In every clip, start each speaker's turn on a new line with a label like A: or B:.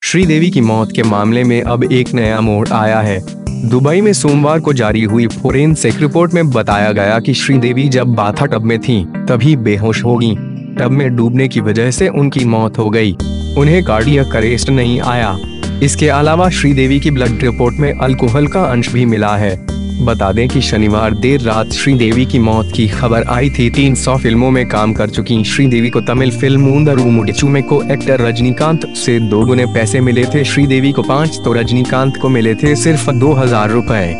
A: श्रीदेवी की मौत के मामले में अब एक नया मोड़ आया है। दुबई में सोमवार को जारी हुई फोरेंसिक रिपोर्ट में बताया गया कि श्रीदेवी जब बाथटब में थीं, तभी बेहोश हो गईं। टब में डूबने की वजह से उनकी मौत हो गई। उन्हें कार्डियक अरेस्ट नहीं आया। इसके अलावा श्रीदेवी की ब्लड रिपोर्ट में अल्कोहल का अंश भी मिला है। बता दें कि शनिवार देर रात श्रीदेवी की मौत की खबर आई थी। 300 फिल्मों में काम कर चुकी श्रीदेवी को तमिल फिल्म ऊंदरूमुडिचू में को एक्टर रजनीकांत से 2 गुने पैसे मिले थे। श्रीदेवी को 5 तो रजनीकांत को मिले थे सिर्फ 2000 रुपए।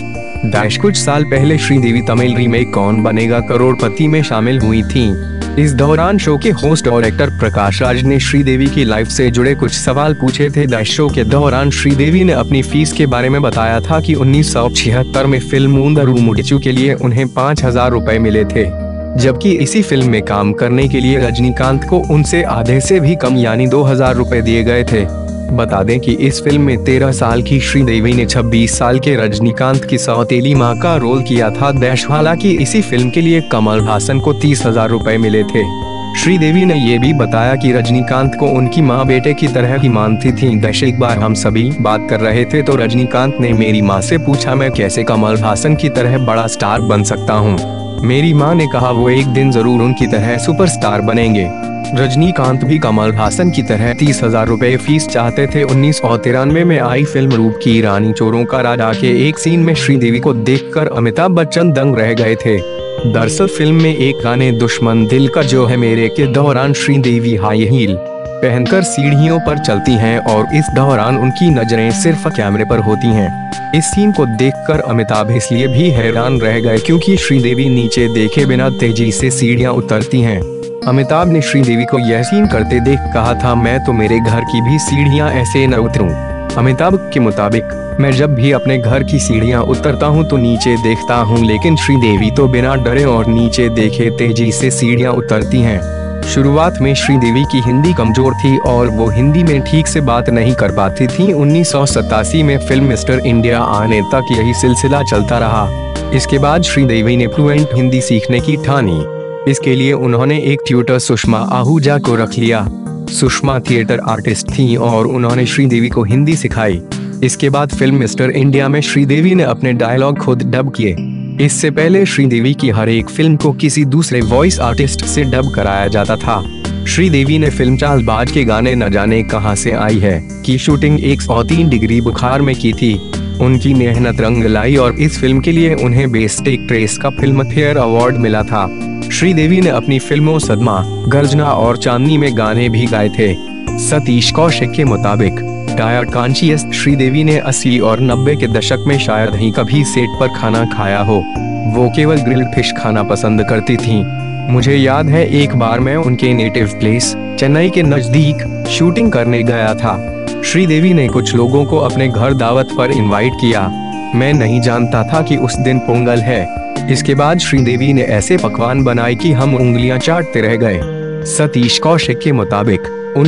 A: कुछ साल पहले श्रीदेवी तमिल रीमेक कौन बनेगा करोड़पति में शामिल हुई थीं। इस दौरान शो के होस्ट और एक्टर प्रकाश राज ने श्रीदेवी की लाइफ से जुड़े कुछ सवाल पूछे थे। शो के दौरान श्रीदेवी ने अपनी फीस के बारे में बताया था कि 1976 में फिल्म ऊंदरूमुडिचू के लिए उन्हें 5000 रुपए मिले थे, जबकि इसी फिल्म में काम करने के लिए रजनीकांत को उनसे आधे से भी कम यानी 2000 रुपए दिए गए थे। बता दें कि इस फिल्म में 13 साल की श्रीदेवी ने 26 साल के रजनीकांत की सौतेली मां का रोल किया था। हालांकि इसी फिल्म के लिए कमल हासन को 30,000 रुपए मिले थे। श्रीदेवी ने ये भी बताया कि रजनीकांत को उनकी मां बेटे की तरह ही मानती थी। एक बार हम सभी बात कर रहे थे तो रजनीकांत ने मेरी मां से पूछा मैं कैसे कमल हासन की तरह बड़ा स्टार बन सकता हूँ। मेरी मां ने कहा वो एक दिन जरूर उनकी तरह सुपरस्टार बनेंगे। रजनीकांत भी कमल हासन की तरह 30,000 रुपए फीस चाहते थे। 1993 में आई फिल्म रूप की रानी चोरों का राजा के एक सीन में श्रीदेवी को देखकर अमिताभ बच्चन दंग रह गए थे। दरअसल फिल्म में एक गाने दुश्मन दिल का जो है मेरे के दौरान श्रीदेवी हाई हील पहनकर सीढ़ियों पर चलती हैं और इस दौरान उनकी नजरें सिर्फ कैमरे पर होती हैं। इस सीन को देखकर अमिताभ इसलिए भी हैरान रह गए क्योंकि श्रीदेवी नीचे देखे बिना तेजी से सीढ़ियां उतरती हैं। अमिताभ ने श्रीदेवी को यह सीन करते देख कहा था मैं तो मेरे घर की भी सीढ़ियां ऐसे न उतरूं। अमिताभ के मुताबिक मैं जब भी अपने घर की सीढ़ियां उतरता हूं तो नीचे देखता हूं, लेकिन श्रीदेवी तो बिना डरे और नीचे देखे तेजी से सीढ़ियां उतरती हैं। शुरुआत में श्रीदेवी की हिंदी कमजोर थी और वो हिंदी में ठीक से बात नहीं कर पाती थी। 1987 में फिल्म मिस्टर इंडिया आने तक यही सिलसिला चलता रहा। इसके बाद श्रीदेवी ने फ्लुएंट हिंदी सीखने की ठानी। इसके लिए उन्होंने एक ट्यूटर सुषमा आहूजा को रख लिया। सुषमा थिएटर आर्टिस्ट थी और उन्होंने श्रीदेवी को हिंदी सिखाई। इसके बाद फिल्म मिस्टर इंडिया में श्रीदेवी ने अपने डायलॉग खुद डब किए। इससे पहले श्रीदेवी की हर एक फिल्म को किसी दूसरे वॉइस आर्टिस्ट से डब कराया जाता था। श्रीदेवी ने फिल्म चालबाज के गाने न जाने कहां से आई है की शूटिंग 103 डिग्री बुखार में की थी। उनकी मेहनत रंग लाई और इस फिल्म के लिए उन्हें बेस्ट एक्ट्रेस का फिल्म फेयर अवार्ड मिला था। श्रीदेवी ने अपनी फिल्मों सदमा, गर्जना और चांदनी में गाने भी गाए थे। सतीश कौशिक के मुताबिक डाइट कॉन्शियस श्रीदेवी ने 80 और 90 के दशक में शायद ही कभी सेट पर खाना खाया हो। वो केवल ग्रिल्ड फिश खाना पसंद करती थीं। मुझे याद है एक बार मैं उनके नेटिव प्लेस चेन्नई के नजदीक शूटिंग करने गया था। श्रीदेवी ने कुछ लोगों को अपने घर दावत पर इनवाइट किया। मैं नहीं जानता था कि उस दिन पोंगल है। इसके बाद श्रीदेवी ने ऐसे पकवान बनाए कि हम उंगलियां चाटते रह गए। सतीश कौशिक के मुताबिक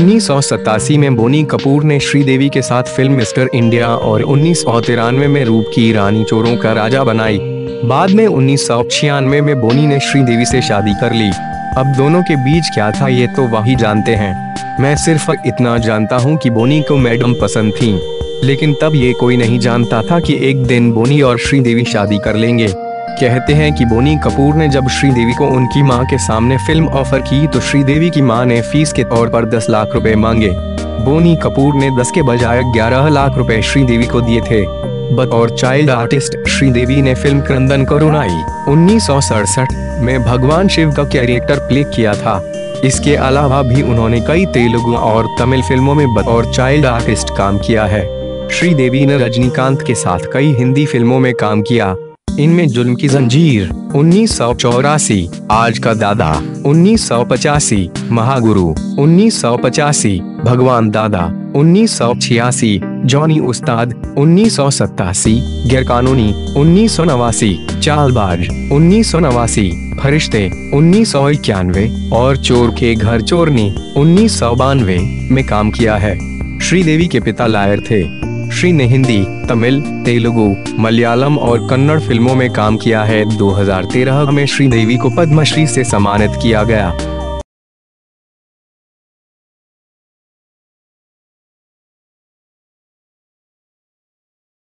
A: 1987 में बोनी कपूर ने श्रीदेवी के साथ फिल्म मिस्टर इंडिया और 1993 में रूप की रानी चोरों का राजा बनाई। बाद में 1996 में बोनी ने श्रीदेवी से शादी कर ली। अब दोनों के बीच क्या था ये तो वही जानते हैं। मैं सिर्फ इतना जानता हूँ कि बोनी को मैडम पसंद थी, लेकिन तब ये कोई नहीं जानता था कि एक दिन बोनी और श्रीदेवी शादी कर लेंगे। कहते हैं कि बोनी कपूर ने जब श्रीदेवी को उनकी मां के सामने फिल्म ऑफर की तो श्रीदेवी की मां ने फीस के तौर पर 10 लाख रुपए मांगे। बोनी कपूर ने 10 के बजाय 11 लाख रुपए श्रीदेवी को दिए थे। बतौर चाइल्ड आर्टिस्ट श्रीदेवी ने फिल्म क्रंदन करुणाई 1967 में भगवान शिव का कैरेक्टर प्ले किया था। इसके अलावा भी उन्होंने कई तेलुगु और तमिल फिल्मों में बतौर चाइल्ड आर्टिस्ट काम किया है। श्रीदेवी ने रजनीकांत के साथ कई हिंदी फिल्मों में काम किया। इनमें जुल्म की जंजीर 1984, आज का दादा 1985, महागुरु 1985, भगवान दादा 1986, जॉनी उस्ताद 1987, गैरकानूनी 1989, चालबाज 1989, फरिश्ते 1991 और चोर के घर चोरनी 1992 में काम किया है। श्रीदेवी के पिता लायर थे। श्री ने हिंदी, तमिल, तेलुगु, मलयालम और कन्नड़ फिल्मों में काम किया है। 2013 में श्रीदेवी को पद्मश्री से सम्मानित किया गया।